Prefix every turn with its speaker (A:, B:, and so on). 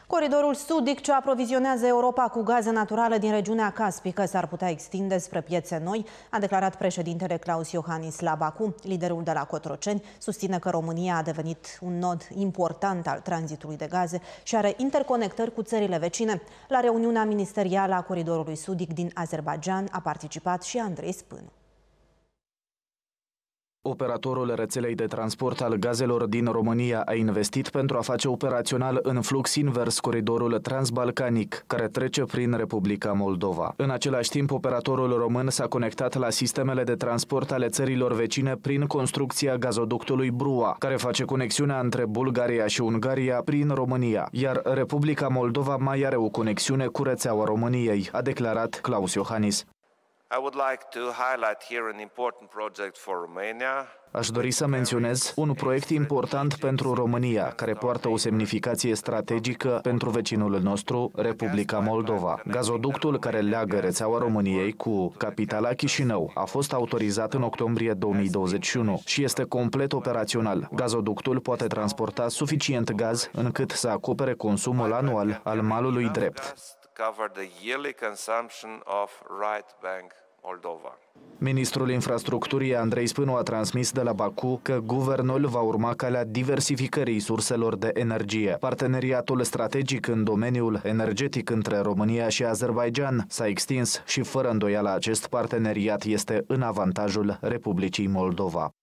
A: Coridorul sudic ce aprovizionează Europa cu gaze naturale din regiunea caspică s-ar putea extinde spre piețe noi, a declarat președintele Klaus Iohannis la Baku. Liderul de la Cotroceni susține că România a devenit un nod important al tranzitului de gaze și are interconectări cu țările vecine. La reuniunea ministerială a Coridorului sudic din Azerbaidjan a participat și Andrei Spânu.
B: Operatorul rețelei de transport al gazelor din România a investit pentru a face operațional în flux invers coridorul transbalcanic, care trece prin Republica Moldova. În același timp, operatorul român s-a conectat la sistemele de transport ale țărilor vecine prin construcția gazoductului Brua, care face conexiunea între Bulgaria și Ungaria prin România, iar Republica Moldova mai are o conexiune cu rețeaua României, a declarat Klaus Iohannis. Aș dori să menționez un proiect important pentru România, care poartă o semnificație strategică pentru vecinul nostru, Republica Moldova. Gazoductul care leagă rețeaua României cu capitala Chișinău a fost autorizat în octombrie 2021 și este complet operațional. Gazoductul poate transporta suficient gaz încât să acopere consumul anual al malului drept. Ministrul Infrastructurii Andrei Spânu a transmis de la Baku că guvernul va urma calea diversificării surselor de energie. Parteneriatul strategic în domeniul energetic între România și Azerbaidjan s-a extins și fără îndoială acest parteneriat este în avantajul Republicii Moldova.